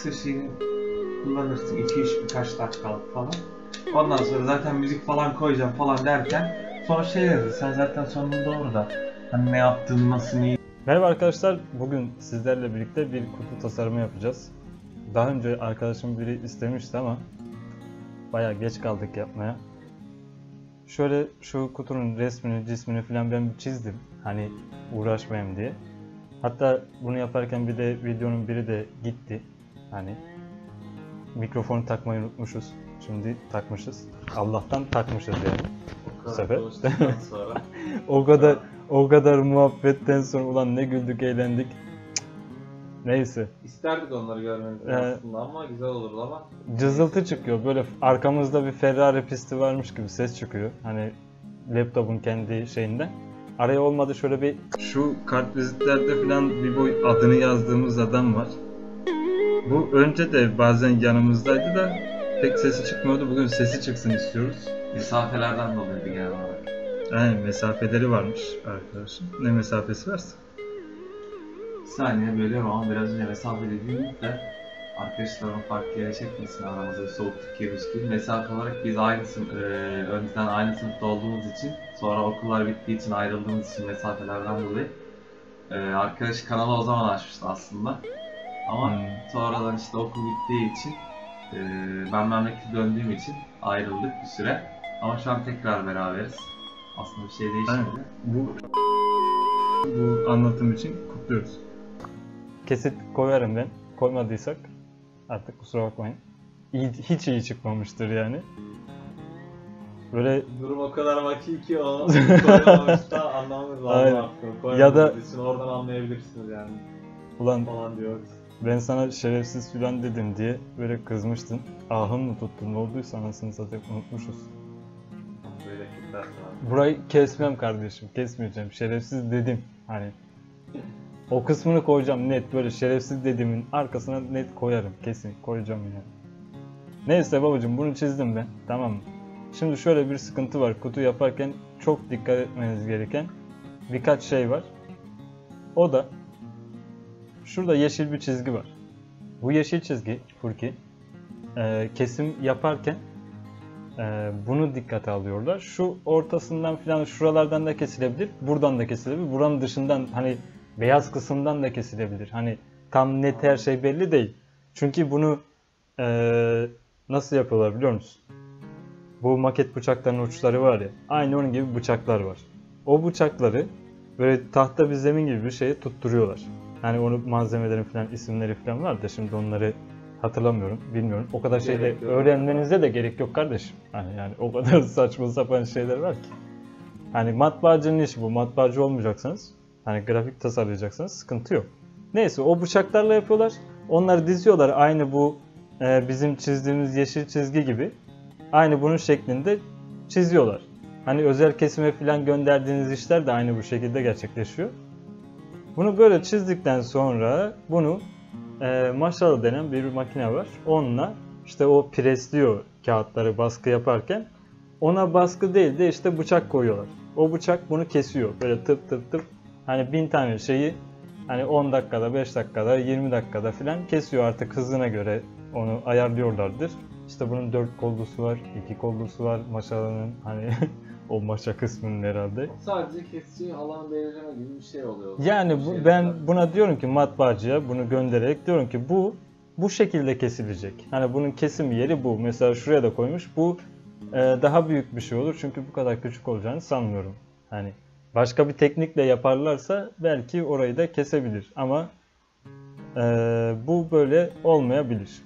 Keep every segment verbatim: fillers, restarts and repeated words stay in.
ışığını kullanırsın iki üç birkaç dakikalık falan. Ondan sonra zaten müzik falan koyacağım falan derken sonra şey dedi, sen zaten sonunda orada hani ne yaptığını nasıl niye. Merhaba arkadaşlar, bugün sizlerle birlikte bir kutu tasarımı yapacağız. Daha önce arkadaşım biri istemişti ama bayağı geç kaldık yapmaya. Şöyle şu kutunun resmini, cismini falan ben bir çizdim. Hani uğraşmayayım diye. Hatta bunu yaparken bir de videonun biri de gitti. Hani mikrofonu takmayı unutmuşuz. Şimdi takmışız. Allah'tan takmışız yani. O Bu sefer. sonra. o kadar o kadar muhabbetten sonra ulan ne güldük, eğlendik. Neyse. İsterdik onları görmenizi Ee, aslında ama güzel olurdu ama. Cızıltı çıkıyor. Böyle arkamızda bir Ferrari pisti varmış gibi ses çıkıyor. Hani laptopun kendi şeyinden. Araya olmadı şöyle bir... Şu kartvizitlerde falan bir boy adını yazdığımız adam var. Bu önce de bazen yanımızdaydı da pek sesi çıkmıyordu. Bugün sesi çıksın istiyoruz. Mesafelerden dolayı genel olarak. Yani mesafeleri varmış arkadaşım. Ne mesafesi varsa. Bir saniye bölüyorum ama biraz önce mesafe dediğimde arkadaşlarım farklı yere çekmesin, aramızda bir soğukluk girmiş gibi. Mesafe olarak biz aynı sınıf, e, önceden aynı sınıfta olduğumuz için, sonra okullar bittiği için ayrıldığımız için mesafelerden dolayı e, arkadaş kanalı o zaman açmıştı aslında. Ama hmm. sonradan işte okul bittiği için e, ben memlekete döndüğüm için ayrıldık bir süre. Ama şu an tekrar beraberiz. Aslında bir şey değişmedi. Evet, bu bu anlatım için kutluyoruz. Kesit koyarım ben. Koymadıysak artık kusura bakmayın. İyi, hiç iyi çıkmamıştır yani. Böyle durum o kadar vaki ki o koyamamışsa anlamamız lazım artık. Ya da için oradan anlayabilirsiniz yani. Ulan falan diyor. Ben sana şerefsiz filan dedim diye böyle kızmıştın. Ahım mı tuttun? Ne olduysa anasını satayım, unutmuşuz. Böyle kitler var. Burayı kesmem kardeşim. Kesmeyeceğim. Şerefsiz dedim. Hani o kısmını koyacağım net, böyle şerefsiz dediğimin arkasına net koyarım. Kesin koyacağım yani. Neyse babacığım, bunu çizdim ben. Tamam mı? Şimdi şöyle bir sıkıntı var. Kutu yaparken çok dikkat etmeniz gereken birkaç şey var. O da şurada yeşil bir çizgi var. Bu yeşil çizgi Furki e, kesim yaparken e, bunu dikkate alıyorlar. Şu ortasından filan, şuralardan da kesilebilir, buradan da kesilebilir, buranın dışından hani beyaz kısımdan da kesilebilir. Hani tam net her şey belli değil. Çünkü bunu e, nasıl yapıyorlar biliyor musun? Bu maket bıçaklarının uçları var ya, aynı onun gibi bıçaklar var. O bıçakları böyle tahta bir zemin gibi bir şeye tutturuyorlar. Yani onun malzemelerin falan isimleri falan var da şimdi onları hatırlamıyorum, bilmiyorum. O kadar şeyde öğrenmenize de gerek yok kardeşim. Hani yani o kadar saçma sapan şeyler var ki. Hani matbaacının işi bu. Matbaacı olmayacaksanız, hani grafik tasarlayacaksınız, sıkıntı yok. Neyse, o bıçaklarla yapıyorlar. Onları diziyorlar aynı bu e, bizim çizdiğimiz yeşil çizgi gibi. Aynı bunun şeklinde çiziyorlar. Hani özel kesime falan gönderdiğiniz işler de aynı bu şekilde gerçekleşiyor. Bunu böyle çizdikten sonra bunu e, maşalı denen bir makine var. Onunla işte o presliyor kağıtları baskı yaparken. Ona baskı değil de işte bıçak koyuyorlar. O bıçak bunu kesiyor. Böyle tıp tıp tıp. Hani bin tane şeyi hani on dakikada, beş dakikada, yirmi dakikada falan kesiyor, artık hızına göre onu ayarlıyorlardır. İşte bunun dört kollusu var, iki kollusu var maşalının, hani o maşa kısmının herhalde. Sadece kesici alan belirleme gibi bir şey oluyor. Yani bu, şey ben zaten. Buna diyorum ki matbaacıya bunu göndererek diyorum ki bu bu şekilde kesilecek. Hani bunun kesim yeri bu. Mesela şuraya da koymuş. Bu e, daha büyük bir şey olur çünkü bu kadar küçük olacağını sanmıyorum. Hani başka bir teknikle yaparlarsa belki orayı da kesebilir ama e, bu böyle olmayabilir.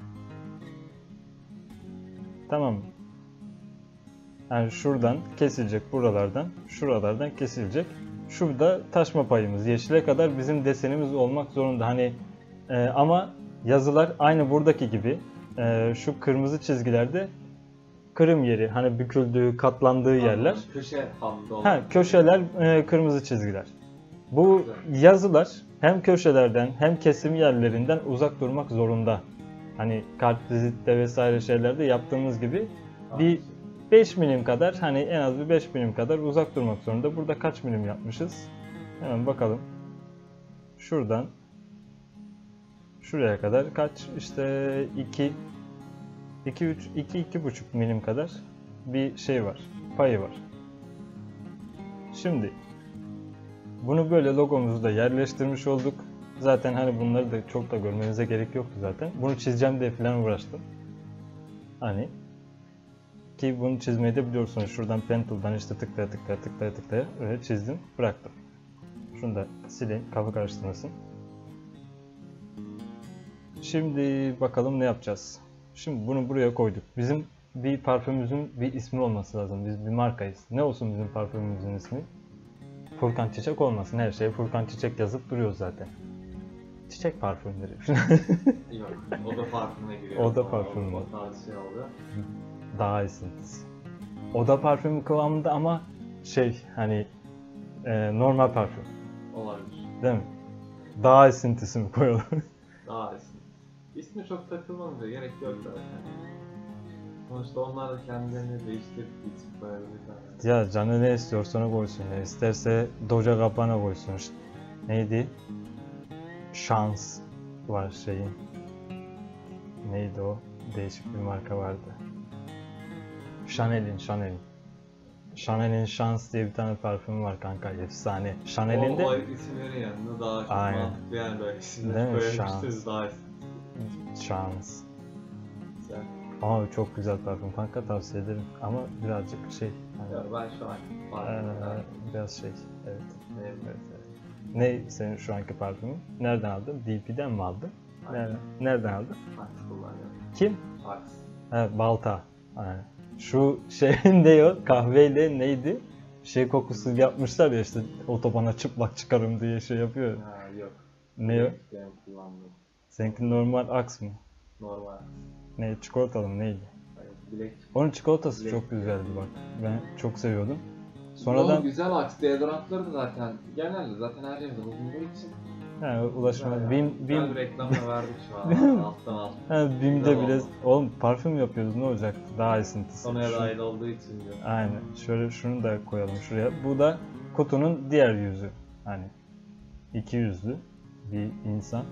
Tamam mı? Yani şuradan kesilecek, buralardan, şuralardan kesilecek. Şurada taşma payımız yeşile kadar bizim desenimiz olmak zorunda. Hani e, ama yazılar aynı buradaki gibi e, şu kırmızı çizgilerde kırım yeri, hani büküldüğü, katlandığı yerler. Köşe hattı olan. Ha, köşeler e, kırmızı çizgiler. Bu yazılar hem köşelerden hem kesim yerlerinden uzak durmak zorunda. Hani kartvizitte vesaire şeylerde yaptığımız gibi bir beş milim kadar, hani en az bir beş milim kadar uzak durmak zorunda. Burada kaç milim yapmışız? Hemen bakalım. Şuradan şuraya kadar kaç? İşte iki iki üç iki iki buçuk milim kadar bir şey var. Payı var. Şimdi bunu böyle logomuzu da yerleştirmiş olduk. Zaten hani bunları da çok da görmenize gerek yoktu zaten. Bunu çizeceğim diye falan uğraştım. Hani ki bunu çizmeyi de biliyorsunuz. Şuradan pen tool'dan işte tıklaya tıklaya tıklaya tıklaya öyle çizdim, bıraktım. Şunu da sileyim, kafa karıştırmasın. Şimdi bakalım ne yapacağız. Şimdi bunu buraya koyduk. Bizim bir parfümümüzün bir ismi olması lazım. Biz bir markayız. Ne olsun bizim parfümümüzün ismi? Furkan Çiçek olmasın. Her şeye Furkan Çiçek yazıp duruyoruz zaten. Çiçek parfümleri. Yok, o da parfümüne giriyor. Oda parfümü. O tarz şey oldu. Daha esintisi. Oda parfümü kıvamında ama şey hani e, normal parfüm. Olabilir. Değil mi? Daha esintisi mi koyalım? Daha esin. İsmi çok takılmanıza gerek yok zaten. Sonuçta onlar da kendilerini değiştirip isim koyabilirler. Ya canı ne istiyorsa onu koysun ya. İsterse Doja Cabana koysun işte. Neydi? Şans var şeyin. Neydi o? Değişik bir marka vardı. Chanel'in, Chanel'in. Chanel'in Şans diye bir tane parfümü var kanka, efsane. Chanel'in de... O, o isimlerin yanında daha çok Aynen. mantıklı yani böyle isimleri Değil mi? koyabilmişsiniz daha esin. Şans. Güzel. Ama çok güzel parfüm kanka, tavsiye ederim. Ama birazcık şey... Hani, Ya ben şu an eee, parfümler biraz şey, evet. ne Evet, evet. Ne senin şu anki parfümün? Nereden aldın? D P'den mi aldın? Nereden, nereden aldın? Ax kullanıyorum. Kim? Ax. Ha, Balta. Aynen. Şu şey ne o? Kahveyle neydi? Şey kokusu yapmışlar ya işte, otobana çıplak çıkarım diye şey yapıyor. Ha yok. Ne o? Benim kullandığım. Seninki normal Axe mı? Normal. Ne, çikolatalı mı neydi? Hayır, Black. Onun çikolatası Black. çok güzeldi bak. Ben çok seviyordum. Sonradan Sonradan güzel Ax deodorantları da zaten genelde zaten her yerde bulunduğu için he, ulaşma güzel, Bim yani. Güzel Bim bir reklamla verdik şu an alttan alt. he, Bim'de Güzel bile oldu. oğlum parfüm yapıyoruz, ne olacak? Daha esintisi. Konuya Şu- dahil olduğu için diyor. Aynen. Şöyle şunu da koyalım şuraya. Bu da kutunun diğer yüzü. Hani iki yüzlü bir insan.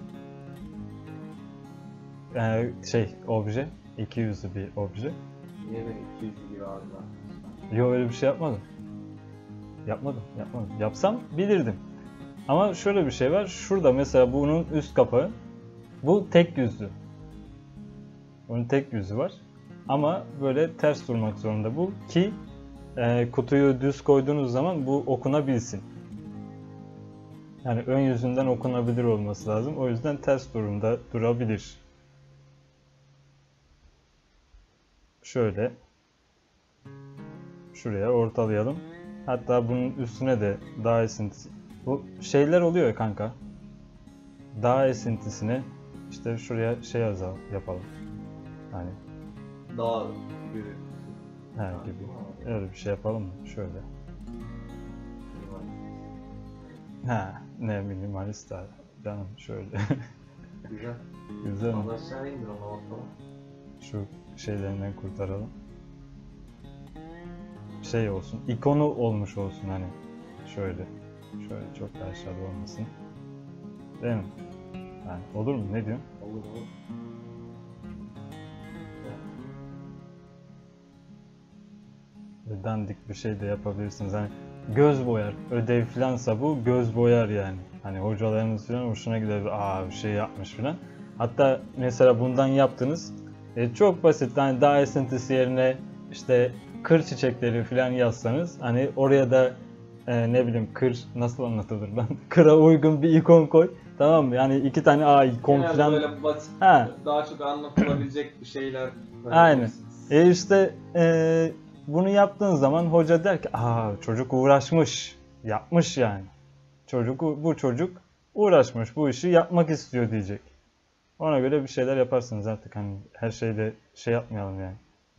Ee, şey obje. İki yüzlü bir obje. Niye beni iki yüz gibi aldılar? Yo, öyle bir şey yapmadım. Yapmadım, yapmadım. Yapsam bilirdim. Ama şöyle bir şey var. Şurada mesela bunun üst kapağı. Bu tek yüzlü. Bunun tek yüzü var. Ama böyle ters durmak zorunda bu ki e, kutuyu düz koyduğunuz zaman bu okunabilsin. Yani ön yüzünden okunabilir olması lazım. O yüzden ters durumda durabilir. Şöyle şuraya ortalayalım. Hatta bunun üstüne de daha esintisi. Bu şeyler oluyor ya kanka. Daha esintisine işte şuraya şey yazalım, yapalım. Hani Daha büyük. he gibi. Öyle bir şey yapalım mı? Şöyle. Ha, ne minimalist abi. Canım şöyle. Güzel. Güzel mi? Al aşağı indir ona bakalım. Şu şeylerinden kurtaralım. Şey olsun, ikonu olmuş olsun hani. Şöyle. Şöyle çok da aşağıda olmasın. Değil mi? Yani olur mu? Ne diyorsun? Olur olur. Ve dandik bir şey de yapabilirsiniz. Hani göz boyar. Ödev filansa bu göz boyar yani. Hani hocalarınız filan hoşuna gider. Aa, bir şey yapmış filan. Hatta mesela bundan yaptınız. E, çok basit. Hani daha esintisi yerine işte kır çiçekleri filan yazsanız, hani oraya da e, ne bileyim kır nasıl anlatılır lan? Kıra uygun bir ikon koy. Tamam mı? Yani iki tane A ikon Genelde filan. böyle basit, Ha. daha çok anlatılabilecek bir şeyler. Aynen. E işte e, bunu yaptığın zaman hoca der ki aa, çocuk uğraşmış, yapmış yani. Çocuk, bu çocuk uğraşmış, bu işi yapmak istiyor diyecek. Ona göre bir şeyler yaparsınız artık, hani her şeyde şey yapmayalım yani.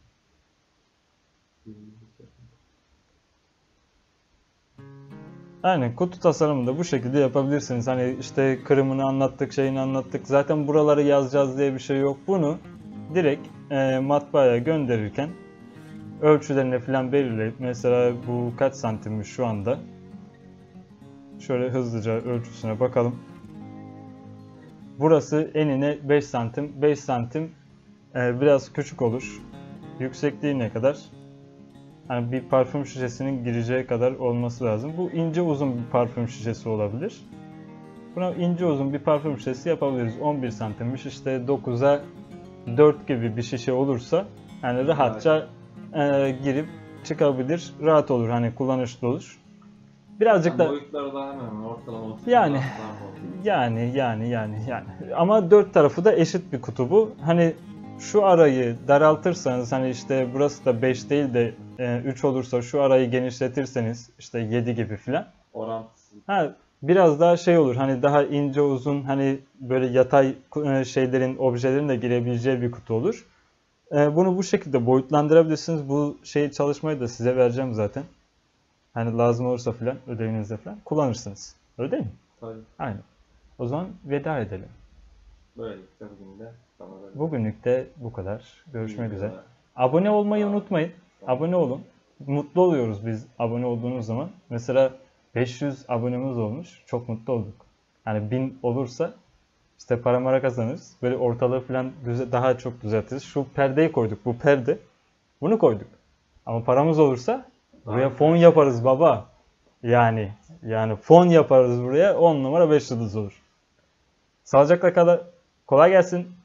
Aynen, kutu tasarımını da bu şekilde yapabilirsiniz. Hani işte kırımını anlattık, şeyini anlattık. Zaten buraları yazacağız diye bir şey yok. Bunu direkt e, matbaaya gönderirken ölçülerini falan belirleyip, mesela bu kaç santimmiş şu anda? Şöyle hızlıca ölçüsüne bakalım. Burası enine beş santim. beş santim e, biraz küçük olur. Yüksekliği ne kadar? Yani bir parfüm şişesinin gireceği kadar olması lazım. Bu ince uzun bir parfüm şişesi olabilir. Buna ince uzun bir parfüm şişesi yapabiliriz. on bir santimmiş, işte dokuza dört gibi bir şişe olursa yani rahatça e, girip çıkabilir. Rahat olur, hani kullanışlı olur. Birazcık Yani da boyutları da hemen hemen ortalama otuz yani santim var. yani yani yani yani ama dört tarafı da eşit bir kutu bu. Hani şu arayı daraltırsanız, hani işte burası da beş değil de e, üç olursa, şu arayı genişletirseniz işte yedi gibi filan. Orantısı. Ha, biraz daha şey olur, hani daha ince uzun, hani böyle yatay e, şeylerin, objelerin de girebileceği bir kutu olur. E, bunu bu şekilde boyutlandırabilirsiniz. Bu şeyi, çalışmayı da size vereceğim zaten. Hani lazım olursa filan, ödevinizde filan kullanırsınız. Öyle değil mi? Tabii. Aynen. O zaman veda edelim. Böylelikle bugün de sana da Bugünlük de bu kadar. Görüşmek bir üzere. videoda- Abone olmayı Aa, unutmayın. tamam. Abone olun. Mutlu oluyoruz biz abone olduğunuz zaman. Mesela beş yüz abonemiz olmuş. Çok mutlu olduk. Yani bin olursa işte para mara kazanırız. Böyle ortalığı falan düze- daha çok düzeltiriz. Şu perdeyi koyduk. Bu perde. Bunu koyduk. Ama paramız olursa buraya Daha fon güzel. yaparız baba. Yani yani fon yaparız buraya. on numara beş yıldız olur. Sağlıcakla kalın. Kolay gelsin.